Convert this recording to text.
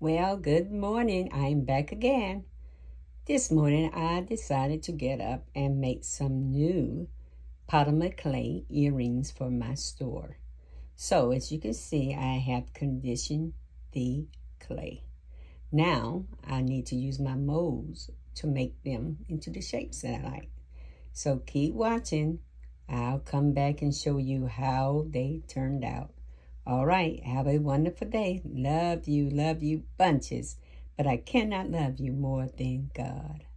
Well, good morning. I'm back again. This morning I decided to get up and make some new polymer clay earrings for my store. So as you can see, I have conditioned the clay. Now I need to use my molds to make them into the shapes that I like. So keep watching. I'll come back and show you how they turned out. All right, have a wonderful day. Love you bunches. But I cannot love you more than God.